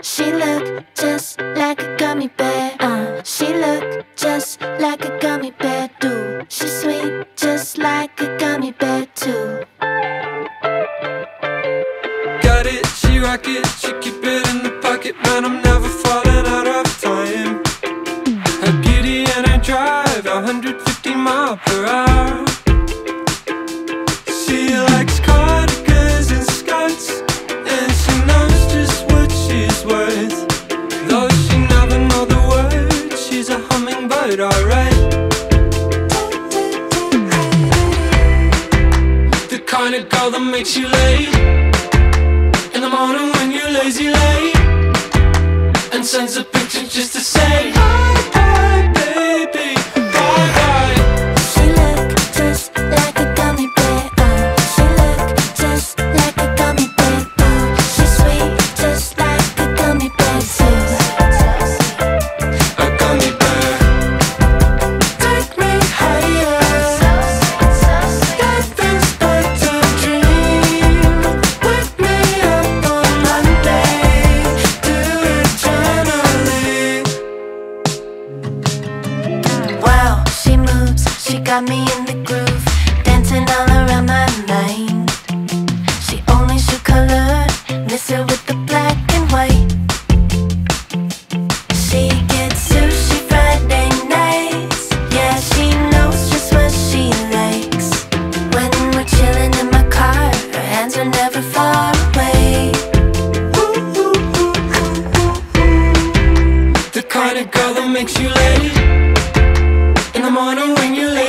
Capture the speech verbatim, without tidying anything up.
She looked just like a gummy bear. Uh, she looked just like a gummy bear too. She's sweet just like a gummy bear too. Got it, she rock it, she keep it in the pocket. Man, I'm never falling out of time. Her beauty and her drive, one hundred fifty mile per hour. She likes cardigans and skirts, and she knows just what she's worth. Though she never know the words, she's a hummingbird, alright. The kind of girl that makes you late in the morning when you're lazy late, and sends a picture just to say hi, hi, baby, bye, bye. She looked just like a gummy bear. Uh, she looked just like a gummy bear too. She's sweet just like a gummy bear too. A gummy bear. Take me higher. Life is but a dream. Wake me up on Monday. Do it gently. Wow, she moves, she got me in the groove, dancing all around my mind. She only should color, miss her with the black and white. She gets sushi Friday nights. Yeah, she knows just what she likes. When we're chilling in my car, her hands are never far away. The kind of girl that makes you late in the morning when you're